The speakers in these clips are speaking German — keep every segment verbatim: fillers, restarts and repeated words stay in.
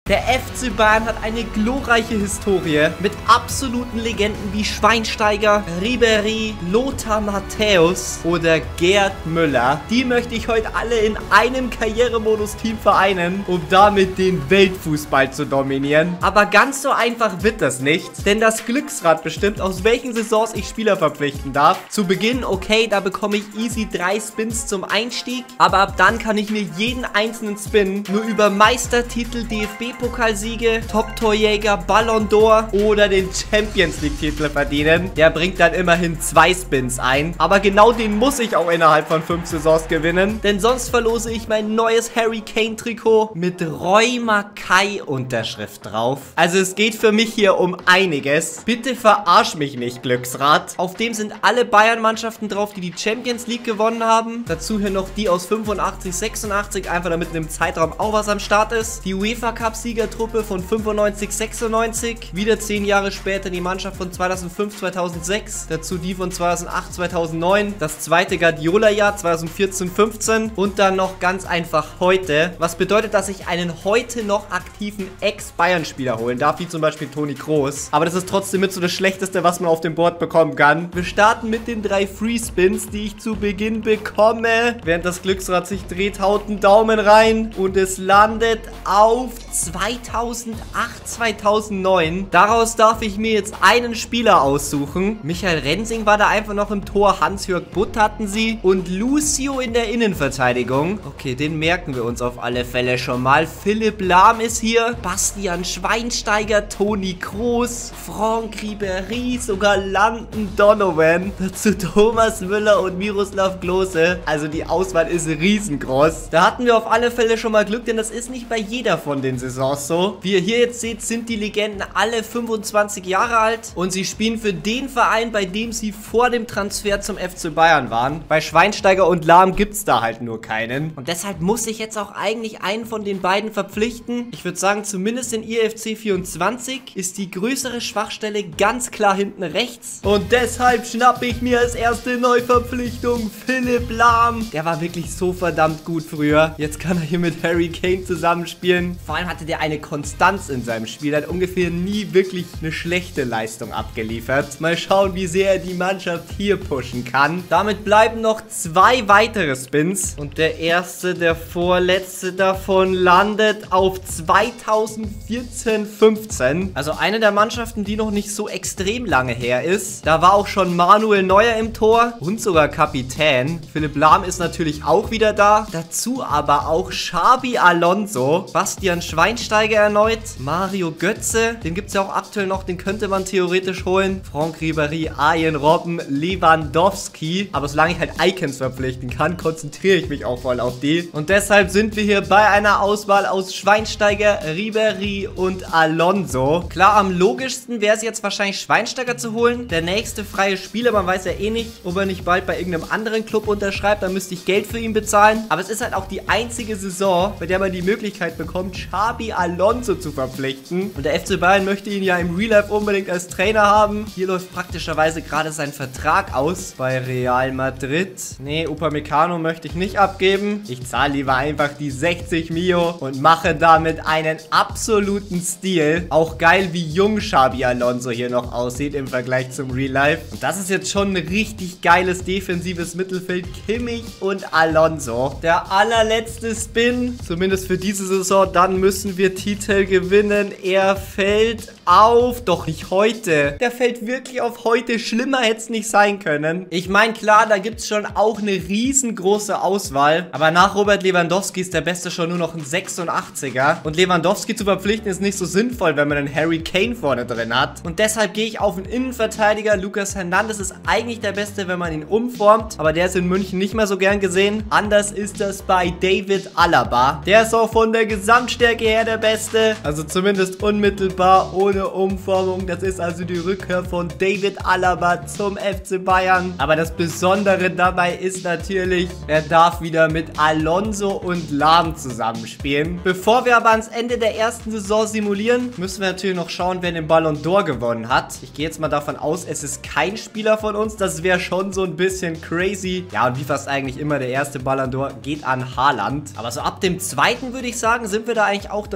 Der F C Bayern hat eine glorreiche Historie mit absoluten Legenden wie Schweinsteiger, Ribéry, Lothar Matthäus oder Gerd Müller. Die möchte ich heute alle in einem Karrieremodus-Team vereinen, um damit den Weltfußball zu dominieren. Aber ganz so einfach wird das nicht, denn das Glücksrad bestimmt, aus welchen Saisons ich Spieler verpflichten darf. Zu Beginn, okay, da bekomme ich easy drei Spins zum Einstieg, aber ab dann kann ich mir jeden einzelnen Spin nur über Meistertitel, D F B-Pokalsiege, Top-Torjäger, Ballon d'Or oder den Champions League-Titel verdienen. Der bringt dann immerhin zwei Spins ein, aber genau den muss ich auch innerhalb von fünf Saisons gewinnen, denn sonst verlose ich mein neues Harry Kane-Trikot mit Roy Mackay-Unterschrift drauf. Also es geht für mich hier um einiges. Bitte verarsch mich nicht, Glücksrad. Auf dem sind alle Bayern-Mannschaften drauf, die die Champions League gewonnen haben. Dazu hier noch die aus fünfundachtzig, sechsundachtzig, einfach damit in dem Zeitraum auch was am Start ist. Die UEFA-Cup-Siegertruppe von fünfundneunzig, sechsundneunzig. Wieder zehn Jahre später die Mannschaft von zweitausendfünf, zweitausendsechs. Dazu die von zweitausendacht, zweitausendneun. Das zweite Guardiola-Jahr zweitausendvierzehn, fünfzehn. Und dann noch ganz einfach heute. Was bedeutet, dass ich einen heute noch aktiven Ex-Bayern-Spieler holen darf, wie zum Beispiel Toni Kroos. Aber das ist trotzdem mit so das Schlechteste, was man auf dem Board bekommen kann. Wir starten mit den drei Free-Spins, die ich zu Beginn bekomme. Während das Glücksrad sich dreht, haut einen Daumen rein und es landet auf zweitausendacht, zweitausendneun. Daraus darf ich mir jetzt einen Spieler aussuchen. Michael Rensing war da einfach noch im Tor, Hans-Jörg Butt hatten sie und Lucio in der Innenverteidigung. Okay, den merken wir uns auf alle Fälle schon mal. Philipp Lahm ist hier, Bastian Schweinsteiger, Toni Kroos, Franck Ribéry, sogar Landon Donovan. Dazu Thomas Müller und Miroslav Klose. Also die Auswahl ist riesengroß. Da hatten wir auf alle Fälle schon mal Glück, denn das ist nicht bei jeder von den Saisons so. Wie ihr hier jetzt seht, sind die Legenden alle fünfundzwanzig Jahre alt und sie spielen für den Verein, bei dem sie vor dem Transfer zum F C Bayern waren. Bei Schweinsteiger und Lahm gibt es da halt nur keinen. Und deshalb muss ich jetzt auch eigentlich einen von den beiden verpflichten. Ich würde sagen, zumindest in I F C vierundzwanzig ist die größere Schwachstelle ganz klar hinten rechts. Und deshalb schnappe ich mir als erste Neuverpflichtung Philipp Lahm. Der war wirklich so verdammt gut früher. Jetzt kann er hier mit Harry Kane zusammenspielen. Vor allem hatte der eine Konstanz in seinem Spiel. Er hat ungefähr nie wirklich eine schlechte Leistung abgeliefert. Mal schauen, wie sehr er die Mannschaft hier pushen kann. Damit bleiben noch zwei weitere Spins. Und der erste, der vorletzte davon landet auf zweitausendvierzehn, fünfzehn. Also eine der Mannschaften, die noch nicht so extrem lange her ist. Da war auch schon Manuel Neuer im Tor und sogar Kapitän. Philipp Lahm ist natürlich auch wieder da. Dazu aber auch Xabi Alonso, Bastian Schweinsteiger erneut, Mario Götze, den gibt es ja auch aktuell noch, den könnte man theoretisch holen. Franck Ribéry, Arjen Robben, Lewandowski. Aber solange ich halt Icons verpflichten kann, konzentriere ich mich auch voll auf die. Und deshalb sind wir hier bei einer Auswahl aus Schweinsteiger, Ribéry und Alonso. Klar, am logischsten wäre es jetzt wahrscheinlich Schweinsteiger zu holen. Der nächste freie Spieler, man weiß ja eh nicht, ob er nicht bald bei irgendeinem anderen Club unterschreibt, dann müsste ich Geld für ihn bezahlen. Aber es ist halt auch die einzige Saison, bei der man die Möglichkeit bekommt, Xabi Alonso zu verpflichten. Und der F C Bayern möchte ihn ja im Real Life unbedingt als Trainer haben. Hier läuft praktischerweise gerade sein Vertrag aus bei Real Madrid. Nee, Upamecano möchte ich nicht abgeben. Ich zahle lieber einfach die sechzig Mio und mache damit einen absoluten Stil. Auch geil, wie jung Xabi Alonso hier noch aussieht im Vergleich zum Real Life. Und das ist jetzt schon ein richtig geiles defensives Mittelfeld. Kimmich und Alonso. Der allerletzte Spin, zumindest für diese Saison, dann müssen wir Titel gewinnen. Er fällt auf, doch nicht heute. Der fällt wirklich auf heute. Schlimmer hätte es nicht sein können. Ich meine, klar, da gibt es schon auch eine riesengroße Auswahl. Aber nach Robert Lewandowski ist der Beste schon nur noch ein sechsundachtziger. Und Lewandowski zu verpflichten ist nicht so sinnvoll, wenn man einen Harry Kane vorne drin hat. Und deshalb gehe ich auf einen Innenverteidiger. Lucas Hernandez ist eigentlich der Beste, wenn man ihn umformt. Aber der ist in München nicht mehr so gern gesehen. Anders ist das bei David Alaba. Der ist auch von der Gesamtstärke her der Beste. Also zumindest unmittelbar ohne Umformung. Das ist also die Rückkehr von David Alaba zum F C Bayern. Aber das Besondere dabei ist natürlich, er darf wieder mit Alonso und Lahm zusammenspielen. Bevor wir aber ans Ende der ersten Saison simulieren, müssen wir natürlich noch schauen, wer den Ballon d'Or gewonnen hat. Ich gehe jetzt mal davon aus, es ist kein Spieler von uns. Das wäre schon so ein bisschen crazy. Ja, und wie fast eigentlich immer, der erste Ballon d'Or geht an Haaland. Aber so ab dem zweiten, würde ich sagen, sind wir da eigentlich auch dann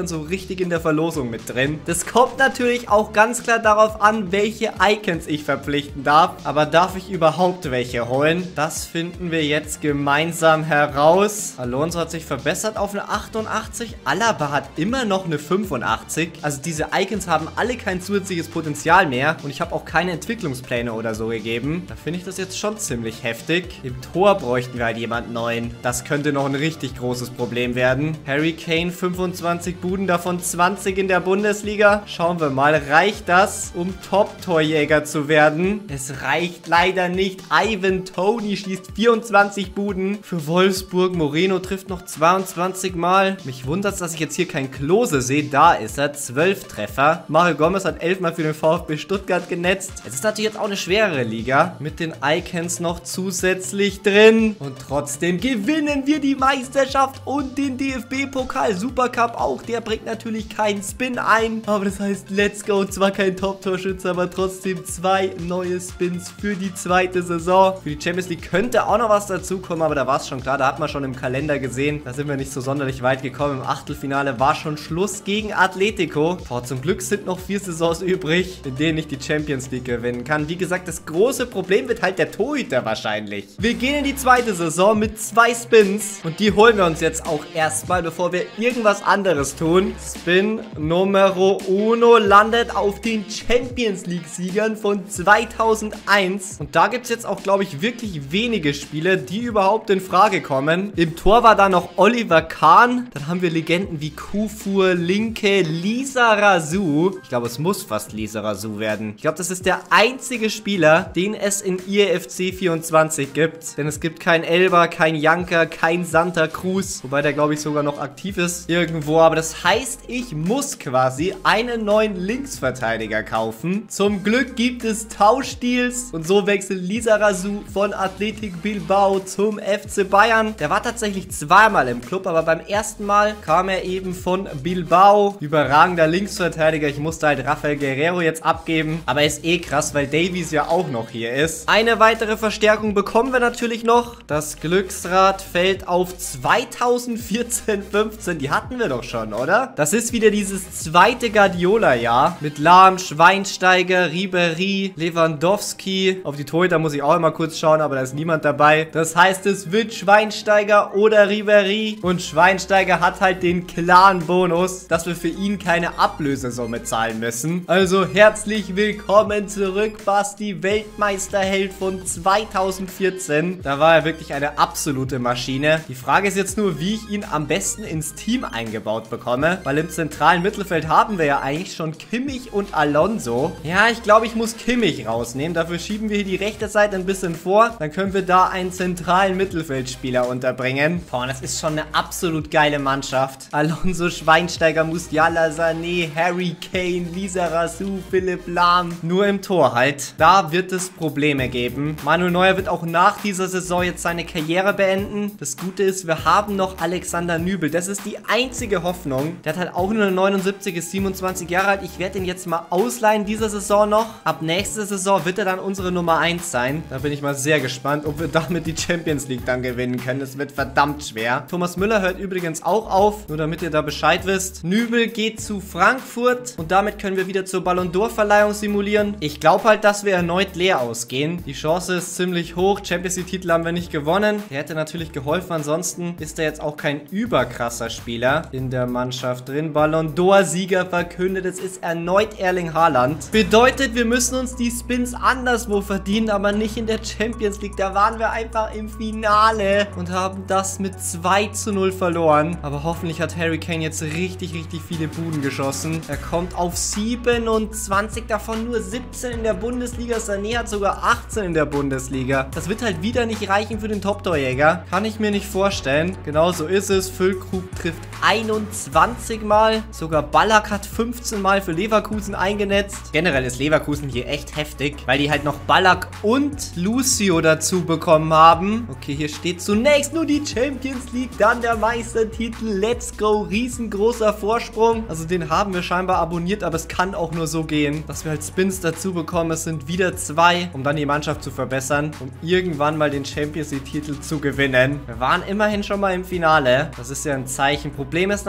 dann so richtig in der Verlosung mit drin. Das kommt natürlich auch ganz klar darauf an, welche Icons ich verpflichten darf. Aber darf ich überhaupt welche holen? Das finden wir jetzt gemeinsam heraus. Alonso hat sich verbessert auf eine achtundachtzig. Alaba hat immer noch eine fünfundachtzig. Also diese Icons haben alle kein zusätzliches Potenzial mehr. Und ich habe auch keine Entwicklungspläne oder so gegeben. Da finde ich das jetzt schon ziemlich heftig. Im Tor bräuchten wir halt jemanden neuen. Das könnte noch ein richtig großes Problem werden. Harry Kane, fünfundzwanzig Buden, davon zwanzig in der Bundesliga. Schauen wir mal, reicht das, um Top-Torjäger zu werden? Es reicht leider nicht. Ivan Toney schießt vierundzwanzig Buden für Wolfsburg. Moreno trifft noch zweiundzwanzig Mal. Mich wundert es, dass ich jetzt hier keinen Klose sehe. Da ist er, zwölf Treffer. Mario Gomez hat elf Mal für den VfB Stuttgart genetzt. Es ist natürlich jetzt auch eine schwerere Liga. Mit den Icons noch zusätzlich drin. Und trotzdem gewinnen wir die Meisterschaft und den D F B-Pokal. Supercup auch. Der bringt natürlich keinen Spin ein. Aber das heißt, let's go. Zwar kein Top-Torschütze, aber trotzdem zwei neue Spins für die zweite Saison. Für die Champions League könnte auch noch was dazukommen, aber da war es schon klar. Da hat man schon im Kalender gesehen. Da sind wir nicht so sonderlich weit gekommen. Im Achtelfinale war schon Schluss gegen Atletico. Boah, zum Glück sind noch vier Saisons übrig, in denen ich die Champions League gewinnen kann. Wie gesagt, das große Problem wird halt der Torhüter wahrscheinlich. Wir gehen in die zweite Saison mit zwei Spins und die holen wir uns jetzt auch erstmal, bevor wir irgendwas anderes tun. Spin Numero uno landet auf den Champions League-Siegern von zweitausendeins. Und da gibt es jetzt auch, glaube ich, wirklich wenige Spiele, die überhaupt in Frage kommen. Im Tor war da noch Oliver Kahn. Dann haben wir Legenden wie Kufur, Linke, Lisa Razou. Ich glaube, es muss fast Lisa Razou werden. Ich glaube, das ist der einzige Spieler, den es in I E F C vierundzwanzig gibt. Denn es gibt kein Elba, kein Janka, kein Santa Cruz. Wobei der, glaube ich, sogar noch aktiv ist irgendwo. Aber das heißt, ich muss quasi einen neuen Linksverteidiger kaufen. Zum Glück gibt es Tauschdeals. Und so wechselt Lisa Razou von Athletic Bilbao zum F C Bayern. Der war tatsächlich zweimal im Club, aber beim ersten Mal kam er eben von Bilbao. Überragender Linksverteidiger. Ich musste halt Rafael Guerrero jetzt abgeben. Aber ist eh krass, weil Davies ja auch noch hier ist. Eine weitere Verstärkung bekommen wir natürlich noch. Das Glücksrad fällt auf zweitausendvierzehn fünfzehn. Die hatten wir doch schon, oder? Das ist wieder dieses zweite Guardiola-Jahr. Mit Lahm, Schweinsteiger, Ribéry, Lewandowski. Auf die Torhüter muss ich auch immer kurz schauen, aber da ist niemand dabei. Das heißt, es wird Schweinsteiger oder Ribéry. Und Schweinsteiger hat halt den klaren Bonus, dass wir für ihn keine Ablösesumme zahlen müssen. Also herzlich willkommen zurück, Basti, Weltmeisterheld von zweitausendvierzehn. Da war er wirklich eine absolute Maschine. Die Frage ist jetzt nur, wie ich ihn am besten ins Team eingebaut bekomme, weil im zentralen Mittelfeld haben wir ja eigentlich schon Kimmich und Alonso. Ja, ich glaube, ich muss Kimmich rausnehmen. Dafür schieben wir hier die rechte Seite ein bisschen vor. Dann können wir da einen zentralen Mittelfeldspieler unterbringen. Boah, das ist schon eine absolut geile Mannschaft. Alonso, Schweinsteiger, Musiala, Sané, Harry Kane, Lisa Razou, Philipp Lahm. Nur im Tor halt. Da wird es Probleme geben. Manuel Neuer wird auch nach dieser Saison jetzt seine Karriere beenden. Das Gute ist, wir haben noch Alexander Nübel. Das ist die einzige Hoffnung. Der hat halt auch nur eine neunundsiebzig, ist siebenundzwanzig Jahre alt. Ich werde ihn jetzt mal ausleihen dieser Saison noch. Ab nächster Saison wird er dann unsere Nummer eins sein. Da bin ich mal sehr gespannt, ob wir damit die Champions League dann gewinnen können. Das wird verdammt schwer. Thomas Müller hört übrigens auch auf, nur damit ihr da Bescheid wisst. Nübel geht zu Frankfurt und damit können wir wieder zur Ballon d'Or-Verleihung simulieren. Ich glaube halt, dass wir erneut leer ausgehen. Die Chance ist ziemlich hoch. Champions League-Titel haben wir nicht gewonnen. Der hätte natürlich geholfen. Ansonsten ist er jetzt auch kein überkrasser Spieler in der Mannschaft drin. Ballon d'Or-Sieger verkündet. Es ist erneut Erling Haaland. Bedeutet, wir müssen uns die Spins anderswo verdienen, aber nicht in der Champions League. Da waren wir einfach im Finale und haben das mit zwei zu null verloren. Aber hoffentlich hat Harry Kane jetzt richtig, richtig viele Buden geschossen. Er kommt auf siebenundzwanzig, davon nur siebzehn in der Bundesliga. Sané hat sogar achtzehn in der Bundesliga. Das wird halt wieder nicht reichen für den Top-Torjäger. Kann ich mir nicht vorstellen. Genau so ist es. Füllkrug trifft einundzwanzig Mal. Sogar Ballack hat fünfzehn Mal für Leverkusen eingenetzt. Generell ist Leverkusen hier echt heftig, weil die halt noch Ballack und Lucio dazu bekommen haben. Okay, hier steht zunächst nur die Champions League, dann der Meistertitel. Let's go. Riesengroßer Vorsprung. Also den haben wir scheinbar abonniert, aber es kann auch nur so gehen, dass wir halt Spins dazu bekommen. Es sind wieder zwei, um dann die Mannschaft zu verbessern, um irgendwann mal den Champions League Titel zu gewinnen. Wir waren immerhin schon mal im Finale. Das ist ja ein Zeichen. Problem ist natürlich,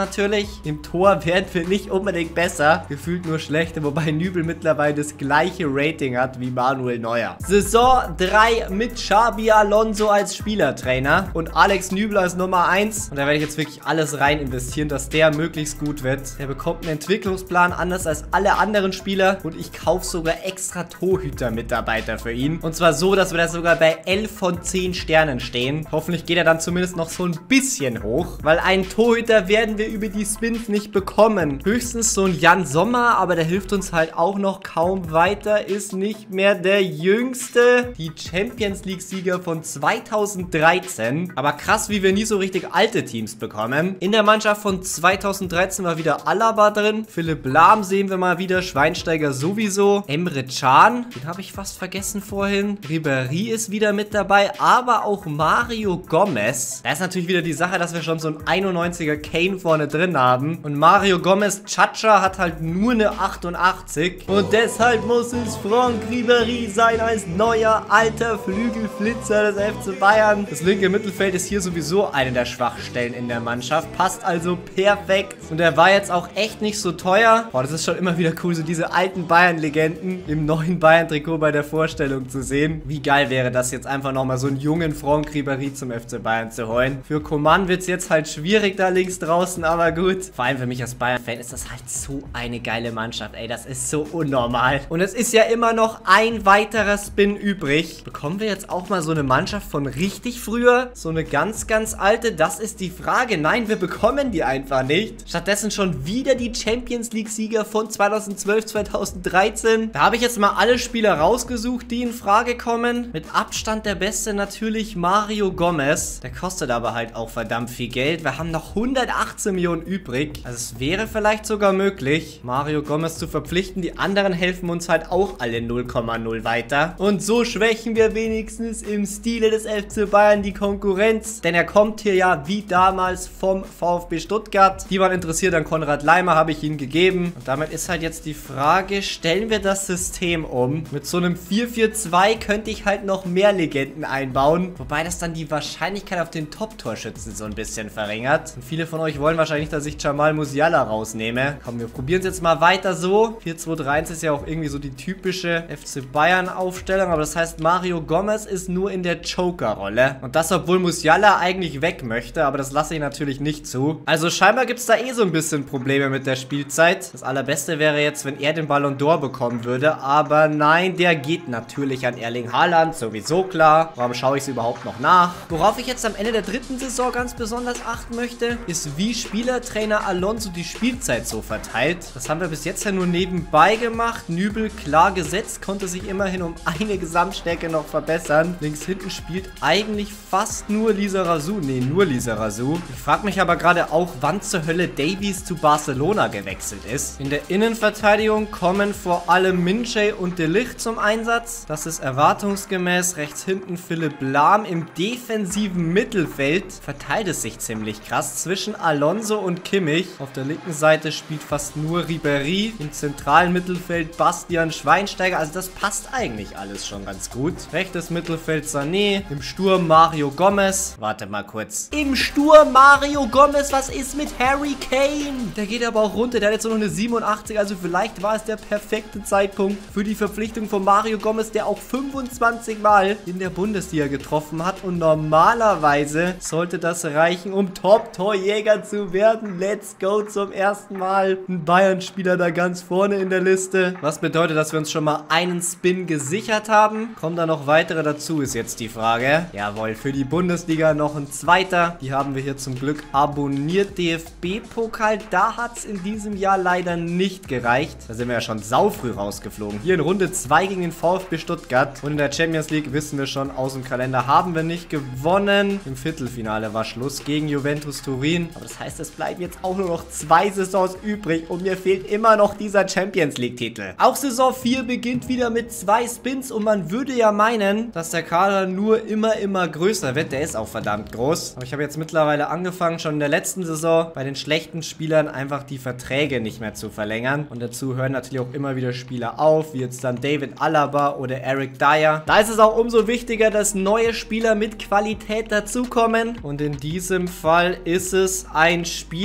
ehrlich, im Tor werden wir nicht unbedingt besser. Gefühlt nur schlechter, wobei Nübel mittlerweile das gleiche Rating hat wie Manuel Neuer. Saison drei mit Xabi Alonso als Spielertrainer und Alex Nübel als Nummer eins. Und da werde ich jetzt wirklich alles rein investieren, dass der möglichst gut wird. Der bekommt einen Entwicklungsplan anders als alle anderen Spieler und ich kaufe sogar extra Torhüter-Mitarbeiter für ihn. Und zwar so, dass wir da sogar bei elf von zehn Sternen stehen. Hoffentlich geht er dann zumindest noch so ein bisschen hoch, weil einen Torhüter werden wir über die Spins nicht bekommen. Höchstens so ein Jan Sommer, aber der hilft uns halt auch noch kaum weiter, ist nicht mehr der Jüngste. Die Champions League-Sieger von zweitausenddreizehn. Aber krass, wie wir nie so richtig alte Teams bekommen. In der Mannschaft von zweitausenddreizehn war wieder Alaba drin. Philipp Lahm sehen wir mal wieder. Schweinsteiger sowieso. Emre Can, den habe ich fast vergessen vorhin. Ribéry ist wieder mit dabei, aber auch Mario Gomez. Da ist natürlich wieder die Sache, dass wir schon so ein einundneunziger Kane vorne drin haben. Und Mario Gomez Chacha hat halt nur eine achtundachtzig. Und deshalb muss es Franck Ribéry sein als neuer alter Flügelflitzer des F C Bayern. Das linke Mittelfeld ist hier sowieso eine der Schwachstellen in der Mannschaft. Passt also perfekt. Und er war jetzt auch echt nicht so teuer. Boah, das ist schon immer wieder cool, so diese alten Bayern-Legenden im neuen Bayern-Trikot bei der Vorstellung zu sehen. Wie geil wäre das jetzt einfach nochmal so einen jungen Franck Ribéry zum F C Bayern zu holen. Für Coman wird es jetzt halt schwierig da links draußen, aber gut. Vor allem für mich als Bayern-Fan ist das halt so eine geile Mannschaft, ey. Das ist so unnormal. Und es ist ja immer noch ein weiterer Spin übrig. Bekommen wir jetzt auch mal so eine Mannschaft von richtig früher? So eine ganz, ganz alte? Das ist die Frage. Nein, wir bekommen die einfach nicht. Stattdessen schon wieder die Champions League-Sieger von zweitausendzwölf, zweitausenddreizehn. Da habe ich jetzt mal alle Spieler rausgesucht, die in Frage kommen. Mit Abstand der Beste natürlich Mario Gomez. Der kostet aber halt auch verdammt viel Geld. Wir haben noch hundertachtzehn Millionen übrig. Also es wäre vielleicht sogar möglich, Mario Gomez zu verpflichten. Die anderen helfen uns halt auch alle null Komma null weiter. Und so schwächen wir wenigstens im Stile des F C Bayern die Konkurrenz. Denn er kommt hier ja wie damals vom VfB Stuttgart. Die waren interessiert an Konrad Laimer, habe ich ihnen gegeben. Und damit ist halt jetzt die Frage, stellen wir das System um? Mit so einem vier vier zwei könnte ich halt noch mehr Legenden einbauen. Wobei das dann die Wahrscheinlichkeit auf den Top-Torschützen so ein bisschen verringert. Und viele von euch wollen wahrscheinlich, dass ich Jamal Musiala rausnehme. Komm, wir probieren es jetzt mal weiter so. vier zwei drei eins ist ja auch irgendwie so die typische F C Bayern-Aufstellung. Aber das heißt, Mario Gomez ist nur in der Joker-Rolle. Und das, obwohl Musiala eigentlich weg möchte. Aber das lasse ich natürlich nicht zu. Also scheinbar gibt es da eh so ein bisschen Probleme mit der Spielzeit. Das Allerbeste wäre jetzt, wenn er den Ballon d'Or bekommen würde. Aber nein, der geht natürlich an Erling Haaland. Sowieso klar. Warum schaue ich es überhaupt noch nach? Worauf ich jetzt am Ende der dritten Saison ganz besonders achten möchte, ist, wie Spielertrainer Alonso die Spielzeit so verteilt. Das haben wir bis jetzt ja nur nebenbei gemacht. Nübel klar gesetzt, konnte sich immerhin um eine Gesamtstärke noch verbessern. Links hinten spielt eigentlich fast nur Lizarazu. Nee, nur Lizarazu. Ich frage mich aber gerade auch, wann zur Hölle Davies zu Barcelona gewechselt ist. In der Innenverteidigung kommen vor allem Minchey und De Ligt zum Einsatz. Das ist erwartungsgemäß. Rechts hinten Philipp Lahm. Im defensiven Mittelfeld verteilt es sich ziemlich krass zwischen Alonso und Kimmich. Auf der linken Seite spielt fast nur Ribéry. Im zentralen Mittelfeld Bastian Schweinsteiger. Also das passt eigentlich alles schon ganz gut. Rechtes Mittelfeld Sané. Im Sturm Mario Gomez. Warte mal kurz. Im Sturm Mario Gomez. Was ist mit Harry Kane? Der geht aber auch runter. Der hat jetzt nur noch eine siebenundachtzig. Also vielleicht war es der perfekte Zeitpunkt für die Verpflichtung von Mario Gomez, der auch fünfundzwanzig Mal in der Bundesliga getroffen hat. Und normalerweise sollte das reichen, um Top-Torjäger zu werden. Let's go zum ersten Mal. Ein Bayern-Spieler da ganz vorne in der Liste. Was bedeutet, dass wir uns schon mal einen Spin gesichert haben. Kommen da noch weitere dazu, ist jetzt die Frage. Jawohl, für die Bundesliga noch ein zweiter. Die haben wir hier zum Glück abonniert. D F B-Pokal, da hat es in diesem Jahr leider nicht gereicht. Da sind wir ja schon saufrüh rausgeflogen. Hier in Runde zwei gegen den VfB Stuttgart. Und in der Champions League wissen wir schon, aus dem Kalender haben wir nicht gewonnen. Im Viertelfinale war Schluss gegen Juventus Turin. Aber das heißt, es bleiben jetzt auch nur noch zwei Saisons übrig. Und mir fehlt immer noch dieser Champions League-Titel. Auch Saison vier beginnt wieder mit zwei Spins. Und man würde ja meinen, dass der Kader nur immer, immer größer wird. Der ist auch verdammt groß. Aber ich habe jetzt mittlerweile angefangen, schon in der letzten Saison bei den schlechten Spielern einfach die Verträge nicht mehr zu verlängern. Und dazu hören natürlich auch immer wieder Spieler auf, wie jetzt dann David Alaba oder Eric Dyer. Da ist es auch umso wichtiger, dass neue Spieler mit Qualität dazukommen. Und in diesem Fall ist es ein Spieler,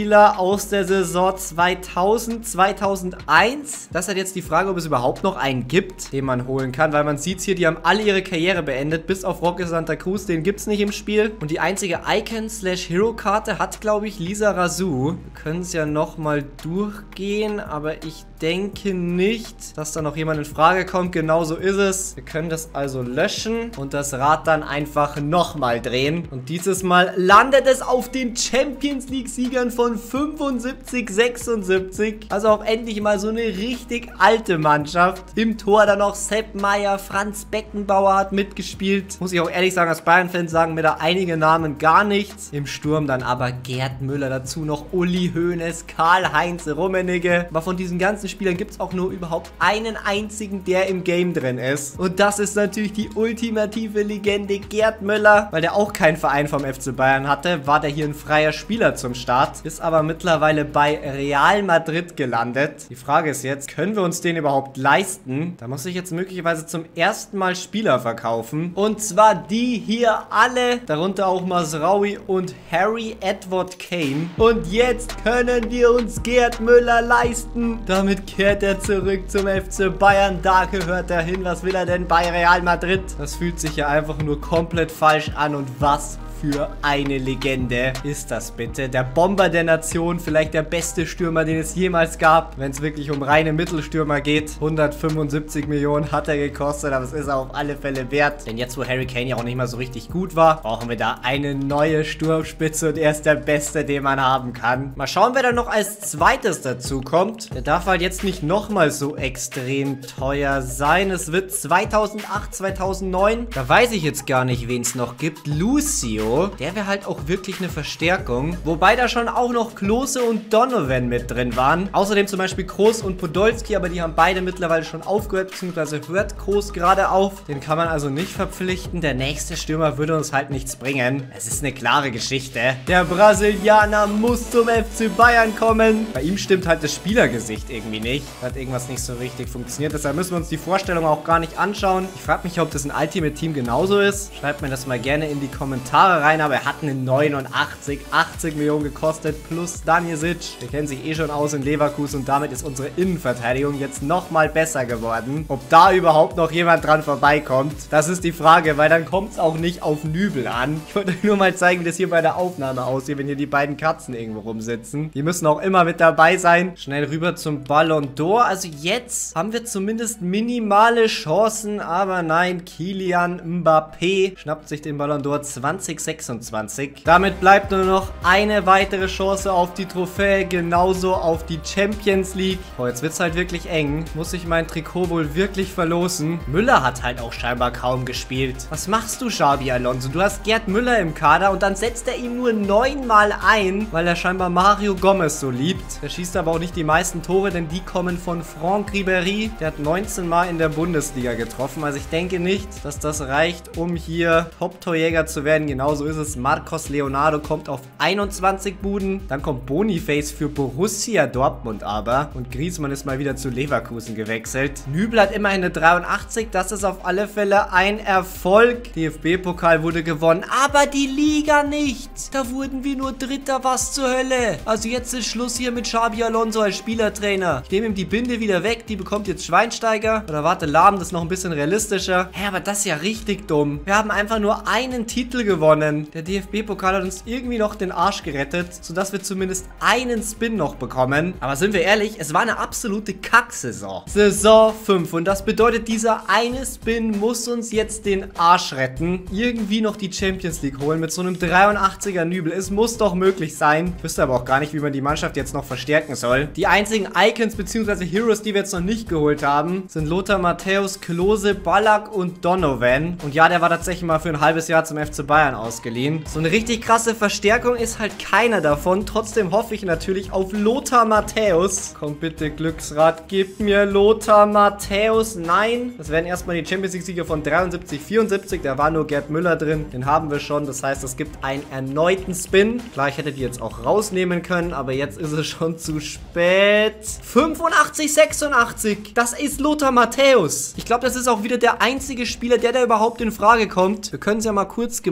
Spieler aus der Saison zweitausend, zweitausendeins. Das hat jetzt die Frage, ob es überhaupt noch einen gibt, den man holen kann, weil man sieht hier, die haben alle ihre Karriere beendet, bis auf Roque Santa Cruz, den gibt es nicht im Spiel. Und die einzige Icon-slash-Hero-Karte hat, glaube ich, Lizarazu. Wir können es ja nochmal durchgehen, aber ich denke nicht, dass da noch jemand in Frage kommt. Genauso ist es. Wir können das also löschen und das Rad dann einfach nochmal drehen. Und dieses Mal landet es auf den Champions League-Siegern von fünfundsiebzig, sechsundsiebzig. Also auch endlich mal so eine richtig alte Mannschaft. Im Tor dann noch Sepp Maier, Franz Beckenbauer hat mitgespielt. Muss ich auch ehrlich sagen, als Bayern-Fan sagen mir da einige Namen gar nichts. Im Sturm dann aber Gerd Müller, dazu noch Uli Hoeneß, Karl-Heinz Rummenigge. Aber von diesen ganzen Spielern gibt es auch nur überhaupt einen einzigen, der im Game drin ist. Und das ist natürlich die ultimative Legende Gerd Müller, weil der auch keinen Verein vom F C Bayern hatte, war der hier ein freier Spieler zum Start, ist aber mittlerweile bei Real Madrid gelandet. Die Frage ist jetzt, können wir uns den überhaupt leisten? Da muss ich jetzt möglicherweise zum ersten Mal Spieler verkaufen. Und zwar die hier alle, darunter auch Masraoui und Harry Edward Kane. Und jetzt können wir uns Gerd Müller leisten. Damit kehrt er zurück zum F C Bayern. Da gehört er hin. Was will er denn bei Real Madrid? Das fühlt sich ja einfach nur komplett falsch an. Und was für eine Legende ist das bitte? Der Bomber der Nation, vielleicht der beste Stürmer, den es jemals gab, wenn es wirklich um reine Mittelstürmer geht. hundertfünfundsiebzig Millionen hat er gekostet, aber es ist auf alle Fälle wert. Denn jetzt, wo Harry Kane ja auch nicht mal so richtig gut war, brauchen wir da eine neue Sturmspitze und er ist der Beste, den man haben kann. Mal schauen, wer da noch als zweites dazu kommt. Der darf halt jetzt nicht nochmal so extrem teuer sein. Es wird zweitausendacht, zweitausendneun. Da weiß ich jetzt gar nicht, wen es noch gibt. Lucio. Der wäre halt auch wirklich eine Verstärkung. Wobei da schon auch noch Klose und Donovan mit drin waren. Außerdem zum Beispiel Kroos und Podolski, aber die haben beide mittlerweile schon aufgehört, beziehungsweise hört Kroos gerade auf. Den kann man also nicht verpflichten. Der nächste Stürmer würde uns halt nichts bringen. Es ist eine klare Geschichte. Der Brasilianer muss zum F C Bayern kommen. Bei ihm stimmt halt das Spielergesicht irgendwie nicht. Hat irgendwas nicht so richtig funktioniert. Deshalb müssen wir uns die Vorstellung auch gar nicht anschauen. Ich frage mich, ob das ein Ultimate Team genauso ist. Schreibt mir das mal gerne in die Kommentare rein, aber er hat eine neunundachtzig, achtzig Millionen gekostet plus Danisic. Wir kennen sich eh schon aus in Leverkusen und damit ist unsere Innenverteidigung jetzt nochmal besser geworden. Ob da überhaupt noch jemand dran vorbeikommt, das ist die Frage, weil dann kommt es auch nicht auf Nübel an. Ich wollte euch nur mal zeigen, wie das hier bei der Aufnahme aussieht, wenn hier die beiden Katzen irgendwo rumsitzen. Die müssen auch immer mit dabei sein. Schnell rüber zum Ballon d'Or. Also jetzt haben wir zumindest minimale Chancen, aber nein, Kylian Mbappé schnappt sich den Ballon d'Or zwanzig sechsundzwanzig. Damit bleibt nur noch eine weitere Chance auf die Trophäe, genauso auf die Champions League. Oh, jetzt wird es halt wirklich eng. Muss ich mein Trikot wohl wirklich verlosen? Müller hat halt auch scheinbar kaum gespielt. Was machst du, Xabi Alonso? Du hast Gerd Müller im Kader und dann setzt er ihn nur neunmal ein, weil er scheinbar Mario Gomez so liebt. Der schießt aber auch nicht die meisten Tore, denn die kommen von Franck Ribéry. Der hat neunzehn Mal in der Bundesliga getroffen. Also ich denke nicht, dass das reicht, um hier Top-Torjäger zu werden. Genauso ist es. Marcos Leonardo kommt auf einundzwanzig Buden. Dann kommt Boniface für Borussia Dortmund aber. Und Griezmann ist mal wieder zu Leverkusen gewechselt. Nübel hat immerhin eine dreiundachtzig. Das ist auf alle Fälle ein Erfolg. D F B-Pokal wurde gewonnen, aber die Liga nicht. Da wurden wir nur Dritter. Was zur Hölle? Also jetzt ist Schluss hier mit Xabi Alonso als Spielertrainer. Ich nehme ihm die Binde wieder weg. Die bekommt jetzt Schweinsteiger. Oder warte, Lahm, das ist noch ein bisschen realistischer. Hä, aber das ist ja richtig dumm. Wir haben einfach nur einen Titel gewonnen. Der D F B-Pokal hat uns irgendwie noch den Arsch gerettet, sodass wir zumindest einen Spin noch bekommen. Aber sind wir ehrlich, es war eine absolute Kacksaison. Saison fünf. Und das bedeutet, dieser eine Spin muss uns jetzt den Arsch retten. Irgendwie noch die Champions League holen mit so einem dreiundachtziger Nübel. Es muss doch möglich sein. Ich wüsste aber auch gar nicht, wie man die Mannschaft jetzt noch verstärken soll. Die einzigen Icons bzw. Heroes, die wir jetzt noch nicht geholt haben, sind Lothar Matthäus, Klose, Ballack und Donovan. Und ja, der war tatsächlich mal für ein halbes Jahr zum F C Bayern ausgeliehen. So eine richtig krasse Verstärkung ist halt keiner davon. Trotzdem hoffe ich natürlich auf Lothar Matthäus. Komm bitte, Glücksrad, gib mir Lothar Matthäus. Nein, das wären erstmal die Champions League-Sieger von dreiundsiebzig, vierundsiebzig. Da war nur Gerd Müller drin. Den haben wir schon. Das heißt, es gibt einen erneuten Spin. Klar, ich hätte die jetzt auch rausnehmen können, aber jetzt ist es schon zu spät. fünfundachtzig, sechsundachtzig. Das ist Lothar Matthäus. Ich glaube, das ist auch wieder der einzige Spieler, der da überhaupt in Frage kommt. Wir können es ja mal kurz gemeinsam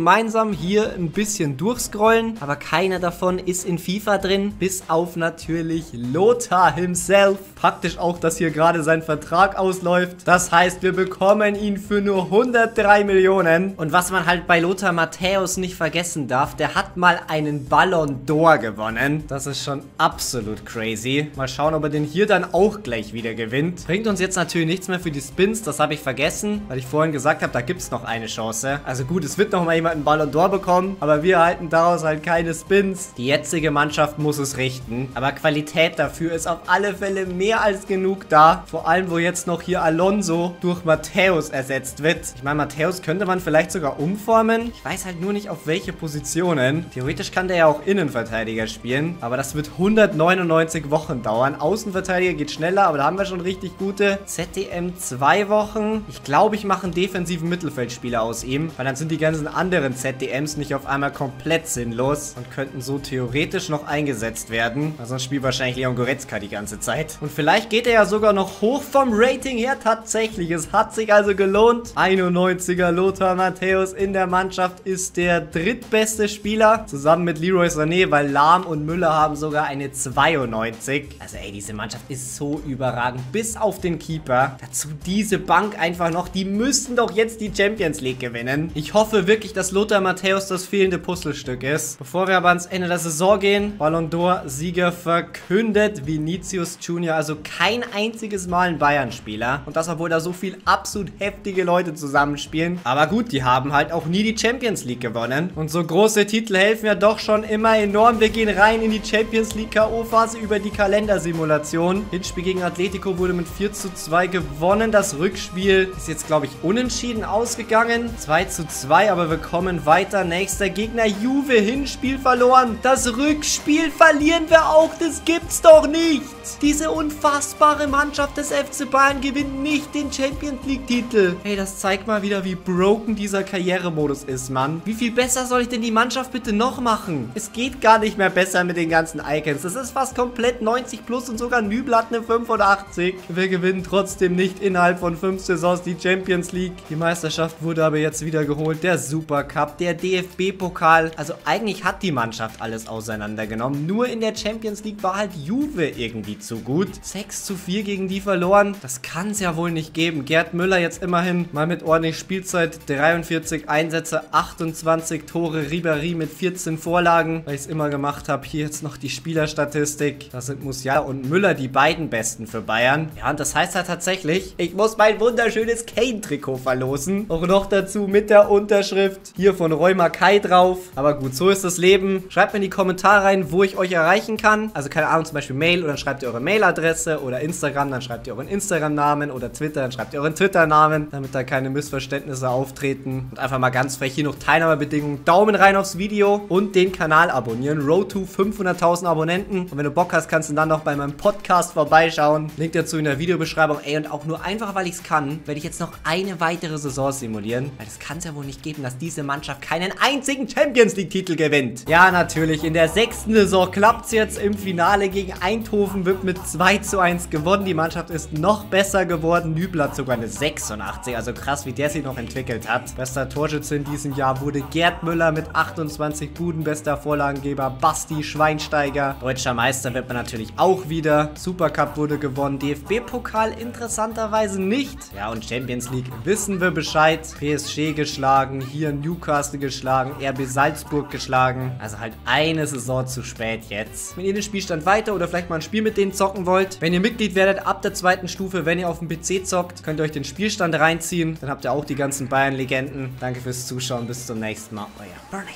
langsam hier ein bisschen durchscrollen, aber keiner davon ist in FIFA drin, bis auf natürlich Lothar himself. Praktisch auch, dass hier gerade sein Vertrag ausläuft. Das heißt, wir bekommen ihn für nur hundertdrei Millionen. Und was man halt bei Lothar Matthäus nicht vergessen darf, der hat mal einen Ballon d'Or gewonnen. Das ist schon absolut crazy. Mal schauen, ob er den hier dann auch gleich wieder gewinnt. Bringt uns jetzt natürlich nichts mehr für die Spins, das habe ich vergessen, weil ich vorhin gesagt habe, da gibt es noch eine Chance. Also gut, es wird noch mal jemand einen Ballon d'Or bekommen, aber wir erhalten daraus halt keine Spins. Die jetzige Mannschaft muss es richten, aber Qualität dafür ist auf alle Fälle mehr als genug da. Vor allem, wo jetzt noch hier Alonso durch Matthäus ersetzt wird. Ich meine, Matthäus könnte man vielleicht sogar umformen. Ich weiß halt nur nicht, auf welche Positionen. Theoretisch kann der ja auch Innenverteidiger spielen, aber das wird hundertneunundneunzig Wochen dauern. Außenverteidiger geht schneller, aber da haben wir schon richtig gute. Z D M zwei Wochen. Ich glaube, ich mache einen defensiven Mittelfeldspieler aus ihm, weil dann sind die ganzen anderen Z D Ms nicht auf einmal komplett sinnlos und könnten so theoretisch noch eingesetzt werden. Also sonst spielt wahrscheinlich Leon Goretzka die ganze Zeit. Und vielleicht geht er ja sogar noch hoch vom Rating her. Tatsächlich, es hat sich also gelohnt. einundneunziger Lothar Matthäus in der Mannschaft ist der drittbeste Spieler, zusammen mit Leroy Sané, weil Lahm und Müller haben sogar eine zweiundneunzig. Also ey, diese Mannschaft ist so überragend, bis auf den Keeper. Dazu diese Bank einfach noch, die müssten doch jetzt die Champions League gewinnen. Ich hoffe wirklich, dass Lothar Matthäus das fehlende Puzzlestück ist. Bevor wir aber ans Ende der Saison gehen, Ballon d'Or-Sieger verkündet Vinicius Junior, also kein einziges Mal ein Bayern-Spieler. Und das, obwohl da so viel absolut heftige Leute zusammenspielen. Aber gut, die haben halt auch nie die Champions League gewonnen. Und so große Titel helfen ja doch schon immer enorm. Wir gehen rein in die Champions League K O-Phase über die Kalendersimulation. Hinspiel gegen Atletico wurde mit vier zu zwei gewonnen. Das Rückspiel ist jetzt, glaube ich, unentschieden ausgegangen. zwei zu zwei, aber wir kommen weiter. Nächster Gegner, Juve, Hinspiel verloren. Das Rückspiel verlieren wir auch. Das gibt's doch nicht. Diese unfassbare Mannschaft des F C Bayern gewinnt nicht den Champions League-Titel. Hey, das zeigt mal wieder, wie broken dieser Karrieremodus ist, Mann. Wie viel besser soll ich denn die Mannschaft bitte noch machen? Es geht gar nicht mehr besser mit den ganzen Icons. Das ist fast komplett neunzig plus und sogar Nübel hat eine fünfundachtzig. Wir gewinnen trotzdem nicht innerhalb von fünf Saisons die Champions League. Die Meisterschaft wurde aber jetzt wieder geholt. Der Supercup, der D F B-Pokal. Also eigentlich hat die Mannschaft alles auseinandergenommen. Nur in der Champions League war halt Juve irgendwie zu gut. sechs zu vier gegen die verloren. Das kann es ja wohl nicht geben. Gerd Müller jetzt immerhin mal mit ordentlich Spielzeit. dreiundvierzig Einsätze, achtundzwanzig Tore. Ribéry mit vierzehn Vorlagen, weil ich es immer gemacht habe. Hier jetzt noch die Spielerstatistik. Das sind Musiala und Müller die beiden besten für Bayern. Ja, und das heißt halt tatsächlich, ich muss mein wunderschönes Kane-Trikot verlosen. Auch noch dazu mit der Unterschrift hier von Roy Mackay drauf. Aber gut, so ist das Leben. Schreibt mir in die Kommentare rein, wo ich euch erreichen kann. Also keine Ahnung, zum Beispiel Mail, oder dann schreibt ihr eure Mailadresse, oder Instagram, dann schreibt ihr euren Instagram-Namen, oder Twitter, dann schreibt ihr euren Twitter-Namen, damit da keine Missverständnisse auftreten. Und einfach mal ganz frech hier noch Teilnahmebedingungen. Daumen rein aufs Video und den Kanal abonnieren. Road to fünfhunderttausend Abonnenten. Und wenn du Bock hast, kannst du dann noch bei meinem Podcast vorbeischauen. Link dazu in der Videobeschreibung. Ey, und auch nur einfach, weil ich es kann, werde ich jetzt noch eine weitere Saison simulieren. Weil das kann es ja wohl nicht geben, dass diese Mannschaft keinen einzigen Champions League-Titel gewinnt. Ja, natürlich. In der sechsten Saison klappt es jetzt. Im Finale gegen Eindhoven wird mit zwei zu eins gewonnen. Die Mannschaft ist noch besser geworden. Nübel hat sogar eine sechsundachtzig. Also krass, wie der sich noch entwickelt hat. Bester Torschütze in diesem Jahr wurde Gerd Müller mit achtundzwanzig Buden. Bester Vorlagengeber Basti Schweinsteiger. Deutscher Meister wird man natürlich auch wieder. Supercup wurde gewonnen. D F B-Pokal interessanterweise nicht. Ja, und Champions League wissen wir Bescheid. P S G geschlagen. Hier Newcastle geschlagen. R B Salzburg geschlagen. Also halt eine Saison zu spät jetzt. Wenn ihr den Spielstand weiter oder vielleicht mal ein Spiel mit denen zocken wollt. Wenn ihr Mitglied werdet ab der zweiten Stufe, wenn ihr auf dem P C zockt, könnt ihr euch den Spielstand reinziehen. Dann habt ihr auch die ganzen Bayern-Legenden. Danke fürs Zuschauen. Bis zum nächsten Mal. Euer Burner.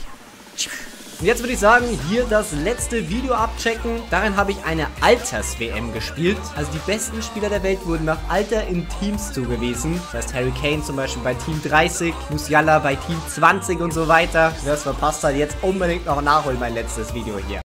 Und jetzt würde ich sagen, hier das letzte Video abchecken. Darin habe ich eine Alters-W M gespielt. Also die besten Spieler der Welt wurden nach Alter in Teams zugewiesen. Das heißt Harry Kane zum Beispiel bei Team dreißig, Musiala bei Team zwanzig und so weiter. Wer es verpasst hat, jetzt unbedingt noch nachholen, mein letztes Video hier.